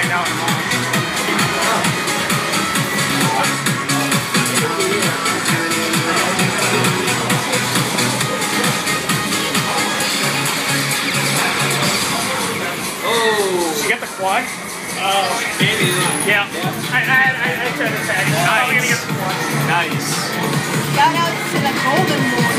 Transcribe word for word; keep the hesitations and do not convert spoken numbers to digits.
find out in a moment. Oh! Did you get the quad? Oh, maybe not. Yeah. yeah. I, I, I, I tried to tag. Nice. Oh, we're gonna get the quad. Nice. Shout out to the Golden Boy.